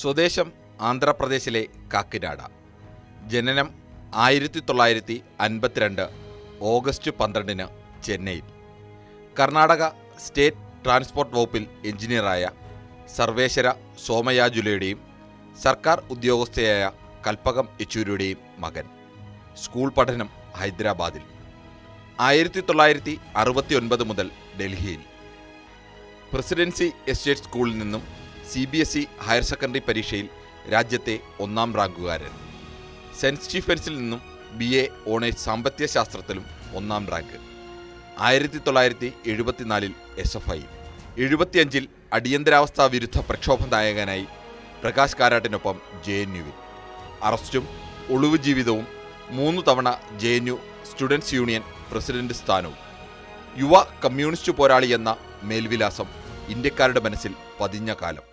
സ്വദേശം ആന്ധ്രാപ്രദേശിലെ കാക്കിനാട. ജനനം 1952 ഓഗസ്റ്റ് 12 ചെന്നൈയിൽ. കർണാടക സ്റ്റേറ്റ് ട്രാൻസ്പോർട്ട് വകുപ്പിൽ എഞ്ചിനീയറായ സർവേശ്വര സോമയാജുലയുടെയും സർക്കാർ ഉദ്യോഗസ്ഥയായ കൽപ്പകം യെച്ചൂരിയുടെയും മകൻ. സ്കൂൾ പഠനം ഹൈദരാബാദിൽ. 1969 മുതൽ ഡൽഹിയിൽ. പ്രസിഡൻസി എസ്റ്റേറ്റ് സ്കൂളിൽ നിന്നും CBSE ഹയർ സെക്കൻഡറി പരീക്ഷയിൽ രാജ്യത്തെ 1ാം റാങ്കുകാരൻ. സെന്റ് സ്റ്റീഫൻസിൽ നിന്നും BA ഓണേഴ്സ് സാമ്പത്തിക ശാസ്ത്രത്തിലും 1ാം റാങ്ക്. 1974 SFI. 75 അടിയന്തരാവസ്ഥാ വിരുദ്ധ പ്രക്ഷോഭ നായകനായി പ്രകാശ് കാരാട്ടിനൊപ്പം JNUവിൽ. അറസ്റ്റും ഒളിവ് ജീവിതവും 3 തവണ JNU സ്റ്റുഡൻസ് യൂണിയൻ പ്രസിഡന്റ് സ്ഥാനവും. യുവ കമ്മ്യൂണിസ്റ്റ് പോരാളി എന്ന മേൽവിലാസം ഇന്ത്യക്കാരുടെ മനസ്സിൽ പതിഞ്ഞ കാലം.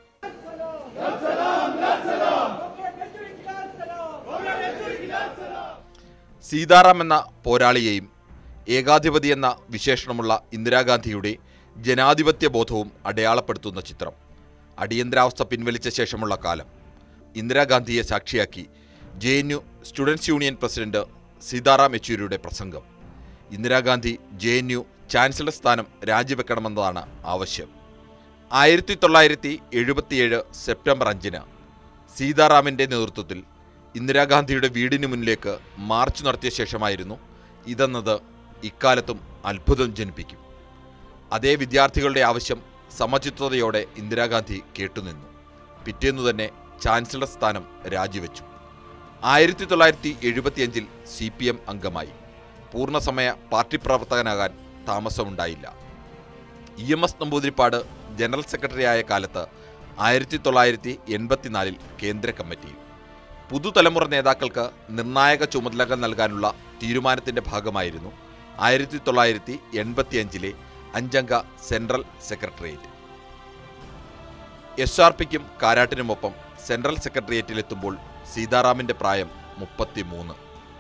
സീതാറാം എന്ന പോരാളിയെയും ഏകാധിപതി എന്ന വിശേഷണമുള്ള ഇന്ദിരാഗാന്ധിയുടെ ജനാധിപത്യ ബോധവും അടയാളപ്പെടുത്തുന്ന ചിത്രം. അടിയന്തരാവസ്ഥ പിൻവലിച്ച ശേഷമുള്ള കാലം. ഇന്ദിരാഗാന്ധിയെ സാക്ഷിയാക്കി JNU students union president Sitaram യെച്ചൂരിയുടെ പ്രസംഗം. ഇന്ദിരാഗാന്ധി JNU ചാൻസലർ സ്ഥാനം രാജിവെക്കണമെന്നതാണ് ആവശ്യം. 1977 സെപ്റ്റംബർ 5 സീതാറാമിൻ്റെ നേതൃത്വത്തിൽ ഇന്ദിരാഗാന്ധിയുടെ വീടിന് മുന്നിലേക്ക് മാർച്ച് നടത്തിയ ശേഷമായിരുന്നു ഇതെന്നത് ഇക്കാലത്തും അത്ഭുതം ജനിപ്പിക്കും. അതേ വിദ്യാർത്ഥികളുടെ ആവശ്യം സമചിത്തതയോടെ ഇന്ദിരാഗാന്ധി കേട്ടുനിന്നു. പിറ്റേന്നു തന്നെ ചാൻസലർ സ്ഥാനം രാജിവെച്ചു. 1975 CPM അംഗമായി. പൂർണ്ണസമയ പാർട്ടി പ്രവർത്തകനാകാൻ താമസമുണ്ടായില്ല. EMS നമ്പൂതിരിപ്പാട് ജനറൽ സെക്രട്ടറിയായ കാലത്ത് 1984 കേന്ദ്ര കമ്മിറ്റിയിൽ. പുതുതലമുറ നേതാക്കൾക്ക് നിർണായക ചുമതലകൾ നൽകാനുള്ള തീരുമാനത്തിൻ്റെ ഭാഗമായിരുന്നു 1985 5-അംഗ സെൻട്രൽ സെക്രട്ടേറിയറ്റ്. SRPക്കും കാരാട്ടിനുമൊപ്പം സെൻട്രൽ സെക്രട്ടേറിയറ്റിലെത്തുമ്പോൾ സീതാറാമിൻ്റെ പ്രായം 33.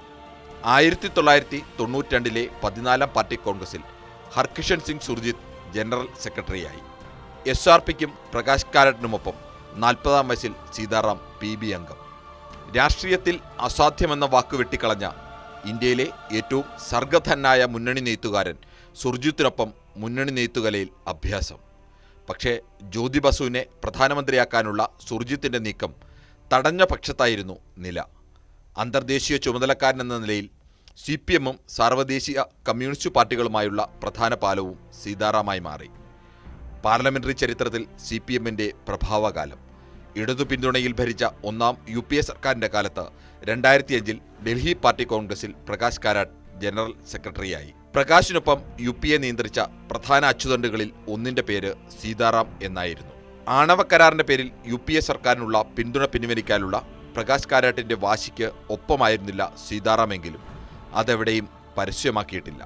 1992 14-ാം പാർട്ടി കോൺഗ്രസിൽ ഹർകിഷൻ സിംഗ് സുർജിത്ത് ജനറൽ സെക്രട്ടറിയായി. SRPക്കും പ്രകാശ് കാരാട്ടിനുമൊപ്പം 40-ാം വയസ്സിൽ സീതാറാം PB അംഗം. രാഷ്ട്രീയത്തിൽ അസാധ്യമെന്ന വാക്ക് വെട്ടിക്കളഞ്ഞ ഇന്ത്യയിലെ ഏറ്റവും സർഗധനായ മുന്നണി നെയ്ത്തുകാരൻ സുർജിത്തിനൊപ്പം മുന്നണി നെയ്ത്തുകലയിൽ അഭ്യാസം. പക്ഷേ ജ്യോതി ബസുവിനെ പ്രധാനമന്ത്രിയാക്കാനുള്ള സുർജിത്തിൻ്റെ നീക്കം തടഞ്ഞ പക്ഷത്തായിരുന്നു നില. അന്തർദേശീയ ചുമതലക്കാരനെന്ന നിലയിൽ CPMും സാർവദേശീയ കമ്മ്യൂണിസ്റ്റ് പാർട്ടികളുമായുള്ള പ്രധാന പാലവും സീതാറാമായി മാറി. പാർലമെന്ററി ചരിത്രത്തിൽ CPMന്റെ പ്രഭാവകാലം. ഇടതു പിന്തുണയിൽ ഭരിച്ച 1ാം UPA സർക്കാരിൻ്റെ കാലത്ത് 2005 ഡൽഹി പാർട്ടി കോൺഗ്രസിൽ പ്രകാശ് കാരാട്ട് ജനറൽ സെക്രട്ടറിയായി. പ്രകാശിനൊപ്പം UPA നിയന്ത്രിച്ച പ്രധാന അച്ചുതണ്ടുകളിൽ ഒന്നിൻ്റെ പേര് സീതാറാം എന്നായിരുന്നു. ആണവ കരാറിൻ്റെ പേരിൽ UPA സർക്കാരിനുള്ള പിന്തുണ പിൻവലിക്കാനുള്ള പ്രകാശ് കാരാട്ടിൻ്റെ വാശിക്ക് ഒപ്പമായിരുന്നില്ല സീതാറാമെങ്കിലും അതെവിടെയും പരസ്യമാക്കിയിട്ടില്ല.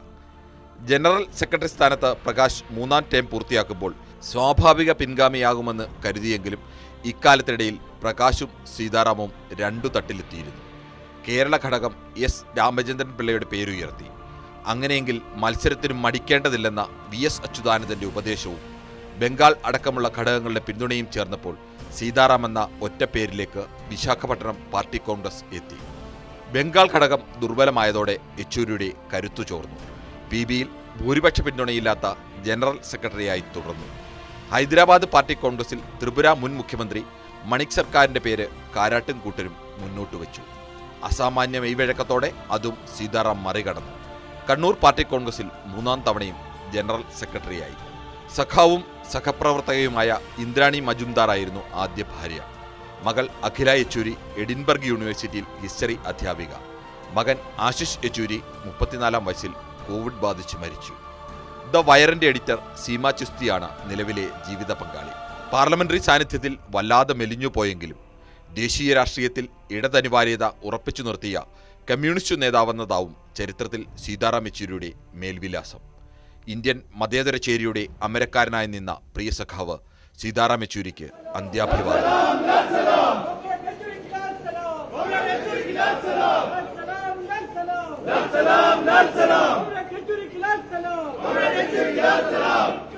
ജനറൽ സെക്രട്ടറി സ്ഥാനത്ത് പ്രകാശ് 3ാം ടേം പൂർത്തിയാക്കുമ്പോൾ സ്വാഭാവിക പിൻഗാമിയാകുമെന്ന് കരുതിയെങ്കിലും ഇക്കാലത്തിനിടയിൽ പ്രകാശും സീതാറാമും 2 തട്ടിലെത്തിയിരുന്നു. കേരള ഘടകം S രാമചന്ദ്രൻ പിള്ളയുടെ പേരുയർത്തി. അങ്ങനെയെങ്കിൽ മത്സരത്തിനും മടിക്കേണ്ടതില്ലെന്ന VS അച്യുതാനന്ദൻ്റെ ഉപദേശവും ബംഗാൾ അടക്കമുള്ള ഘടകങ്ങളുടെ പിന്തുണയും ചേർന്നപ്പോൾ സീതാറാം എന്ന ഒറ്റ പേരിലേക്ക് വിശാഖപട്ടണം പാർട്ടി കോൺഗ്രസ് എത്തി. ബംഗാൾ ഘടകം ദുർബലമായതോടെ യെച്ചൂരിയുടെ കരുത്തു ചോർന്നു. PBയിൽ ഭൂരിപക്ഷ പിന്തുണയില്ലാത്ത ജനറൽ സെക്രട്ടറിയായി തുടർന്നു. ഹൈദരാബാദ് പാർട്ടി കോൺഗ്രസിൽ ത്രിപുര മുൻ മുഖ്യമന്ത്രി മണിക് സർക്കാരിൻ്റെ പേര് കാരാട്ടും കൂട്ടരും മുന്നോട്ട് വച്ചു. അസാമാന്യ മെയ്വഴക്കത്തോടെ അതും സീതാറാം മറികടന്നു. കണ്ണൂർ പാർട്ടി കോൺഗ്രസിൽ 3ാം തവണയും ജനറൽ സെക്രട്ടറിയായി. സഖാവും സഹപ്രവർത്തകയുമായ ഇന്ദ്രാണി മജുംദാറായിരുന്നു ആദ്യ ഭാര്യ. മകൾ അഖില യെച്ചൂരി എഡിൻബർഗ് യൂണിവേഴ്സിറ്റിയിൽ ഹിസ്റ്ററി അധ്യാപിക. മകൻ ആശിഷ് യെച്ചൂരി 34-ാം വയസ്സിൽ കോവിഡ് ബാധിച്ച് മരിച്ചു. ദ വയറിൻ്റെ എഡിറ്റർ സീമ ചിസ്തിയാണ് നിലവിലെ ജീവിത പങ്കാളി. പാർലമെന്ററി സാന്നിധ്യത്തിൽ വല്ലാതെ മെലിഞ്ഞു പോയെങ്കിലും ദേശീയ രാഷ്ട്രീയത്തിൽ ഇടതനിവാര്യത ഉറപ്പിച്ചു നിർത്തിയ കമ്മ്യൂണിസ്റ്റ് നേതാവെന്നതാവും ചരിത്രത്തിൽ സീതാറാം യെച്ചൂരിയുടെ മേൽവിലാസം. ഇന്ത്യൻ മതേതര ചേരിയുടെ അമരക്കാരനായി നിന്ന പ്രിയ സഖാവ് സീതാറാം യെച്ചൂരിക്ക് അന്ത്യാഭിവാദം. Salam.